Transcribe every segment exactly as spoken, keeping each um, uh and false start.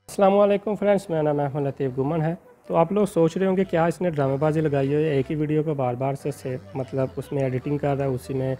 अस्सलाम वालेकुम फ्रेंड्स, मेरा नाम अहमद लतीफ़ गुमन है। तो आप लोग सोच रहे होंगे क्या इसने ड्रामेबाजी लगाई हुई है, एक ही वीडियो को बार बार से सेव मतलब उसमें एडिटिंग कर रहा है, उसी में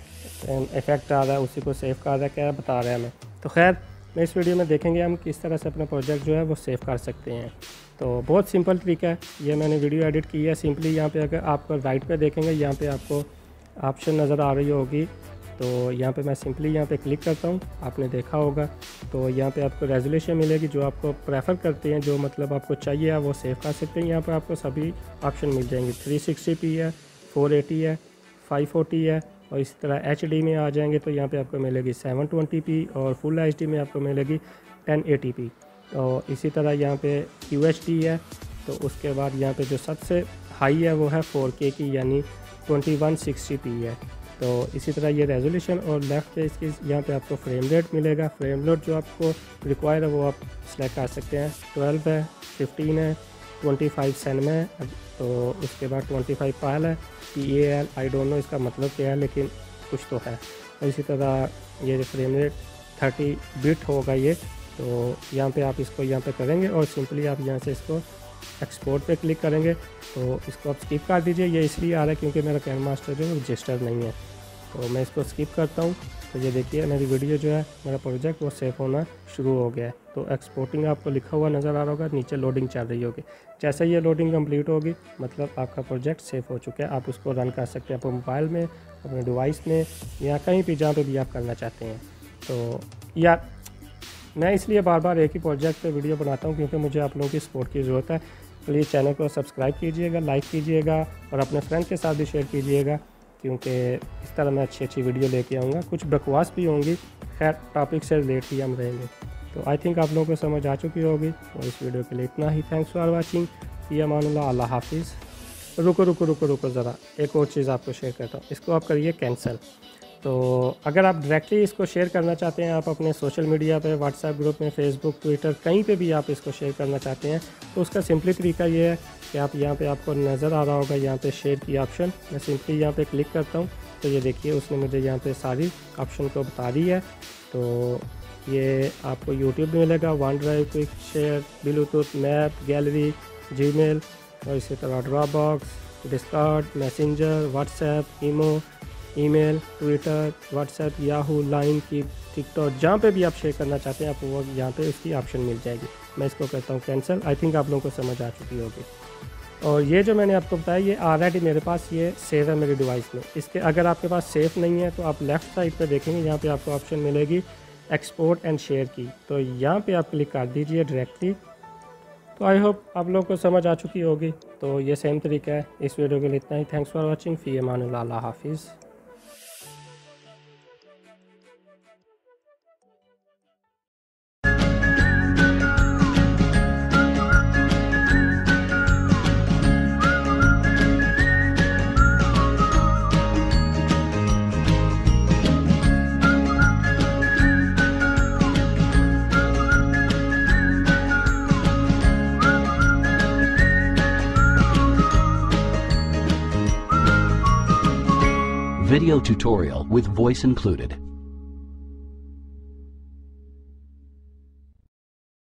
इफ़ेक्ट आ रहा है, उसी को सेव कर रहा है, क्या बता रहा है हमें। तो खैर मैं इस वीडियो में देखेंगे हम किस तरह से अपना प्रोजेक्ट जो है वो सेव कर सकते हैं। तो बहुत सिंपल तरीका है, ये मैंने वीडियो एडिट की है। सिंपली यहाँ पे अगर आपको राइट पे देखेंगे, यहाँ पे आपको ऑप्शन नज़र आ रही होगी, तो यहाँ पे मैं सिंपली यहाँ पे क्लिक करता हूँ। आपने देखा होगा तो यहाँ पे आपको रेजोल्यूशन मिलेगी जो आपको प्रेफर करते हैं, जो मतलब आपको चाहिए आप वो सेव कर सकते हैं। यहाँ पे आपको सभी ऑप्शन मिल जाएंगे, थ्री सिक्सटी पी है, फोर एटी है, फाइव फोर्टी है, और इसी तरह एच डी में आ जाएंगे तो यहाँ पे आपको मिलेगी सेवन ट्वेंटी पी, और फुल एच डी में आपको मिलेगी टेन एटी पी। और इसी तरह यहाँ पे क्यू एच डी है। तो उसके बाद यहाँ पे जो सबसे हाई है वो है फोर के की, यानी ट्वेंटी वन सिक्सटी पी है। तो इसी तरह ये रेजोल्यूशन, और लेफ़्ट पे इसकी यहाँ पे आपको फ्रेम रेट मिलेगा। फ्रेम रेट जो आपको रिक्वायर है वो आप सेलेक्ट कर सकते हैं, ट्वेल्व है, फिफ्टीन है, ट्वेंटी फाइव सेन में है, तो उसके बाद ट्वेंटी फाइव पायल है, P A L, I don't know इसका मतलब क्या है लेकिन कुछ तो है। और इसी तरह ये फ्रेम रेट थर्टी बिट होगा ये। तो यहाँ पे आप इसको यहाँ पे करेंगे और सिंपली आप यहाँ से इसको एक्सपोर्ट पे क्लिक करेंगे, तो इसको आप स्किप कर दीजिए। ये इसलिए आ रहा है क्योंकि मेरा कैन मास्टर जो है रजिस्टर नहीं है, तो मैं इसको स्किप करता हूँ। तो ये देखिए मेरी वीडियो जो है, मेरा प्रोजेक्ट वो सेव होना शुरू हो गया है। तो एक्सपोर्टिंग आपको लिखा हुआ नज़र आ रहा होगा, नीचे लोडिंग चल रही होगी। जैसे ये लोडिंग कंप्लीट होगी मतलब आपका प्रोजेक्ट सेव हो चुका है। आप उसको रन कर सकते हैं अपने मोबाइल में, अपने डिवाइस में, या कहीं भी जहाँ पे भी आप करना चाहते हैं। तो यार मैं इसलिए बार बार एक ही प्रोजेक्ट पे वीडियो बनाता हूँ क्योंकि मुझे आप लोगों की सपोर्ट की ज़रूरत है। प्लीज़ चैनल को सब्सक्राइब कीजिएगा, लाइक कीजिएगा, और अपने फ्रेंड के साथ भी शेयर कीजिएगा, क्योंकि इस तरह मैं अच्छी अच्छी वीडियो लेके आऊँगा। कुछ बकवास भी होंगी, खैर टॉपिक से रिलेट ही हम रहेंगे। तो आई थिंक आप लोगों को समझ आ चुकी होगी। तो इस वीडियो के लिए इतना ही। Thanks for watching. फी अमानुल्लाह, अल्लाह हाफिज़। रुको रुको रुको रुको ज़रा, एक और चीज़ आपको शेयर करता हूँ। इसको आप करिए कैंसिल। तो अगर आप डायरेक्टली इसको शेयर करना चाहते हैं, आप अपने सोशल मीडिया पे, व्हाट्सएप ग्रुप में, फेसबुक, ट्विटर, कहीं पे भी आप इसको शेयर करना चाहते हैं, तो उसका सिंपली तरीका ये है कि आप यहाँ पे आपको नज़र आ रहा होगा यहाँ पे शेयर की ऑप्शन। मैं सिंपली यहाँ पे क्लिक करता हूँ, तो ये देखिए उसने मुझे यहाँ पे सारी ऑप्शन को बता दी है। तो ये आपको यूट्यूब में मिलेगा, OneDrive, Quick Share, Bluetooth, map, gallery, Gmail, और इसी तरह Dropbox, Discord, Messenger, WhatsApp, imo, email, Twitter, WhatsApp, Yahoo, Line की, टिकटॉक, जहाँ पे भी आप शेयर करना चाहते हैं आपको वो यहाँ पे इसकी ऑप्शन मिल जाएगी। मैं इसको करता हूँ कैंसिल। आई थिंक आप लोगों को समझ आ चुकी होगी। और ये जो मैंने आपको बताया ये ऑलरेडी मेरे पास ये सेव है मेरी डिवाइस में। इसके अगर आपके पास सेव नहीं है तो आप लेफ़्ट साइड पे देखेंगे, यहाँ पे आपको ऑप्शन मिलेगी एक्सपोर्ट एंड शेयर की, तो यहाँ पे आप क्लिक कर दीजिए डायरेक्टली। तो आई होप आप लोगों को समझ आ चुकी होगी। तो ये सेम तरीका है। इस वीडियो के लिए इतना ही। Thanks for watching. फ़ी अमानुल्लाह, अल्लाह हाफिज़। Video tutorial with voice included.